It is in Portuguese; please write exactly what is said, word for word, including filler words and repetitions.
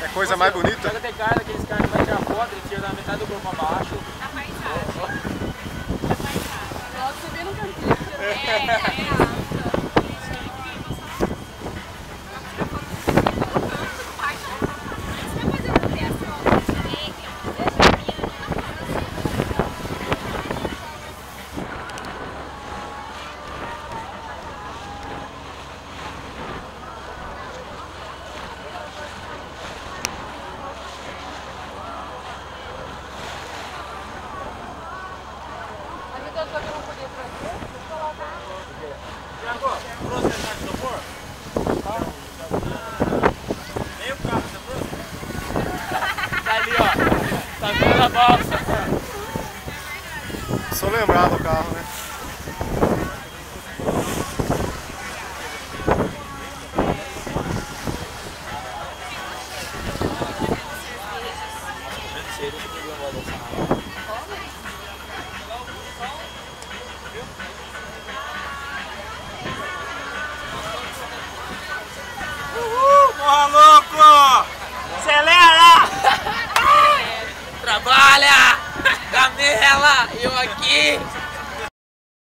É coisa mais bonita. Pega tem cara, aqueles caras que vai tirar foto, ele tira da metade do corpo abaixo. A paisagem. A paisagem. Logo você vê no cantinho. É, é. Tiago, trouxe a caixa do isopor? Nem o carro, você trouxe? Tá ali, ó. Tá vendo a balsa. Só lembrar do carro, né? Porra, louco! Acelera! Trabalha! Camela! Eu aqui!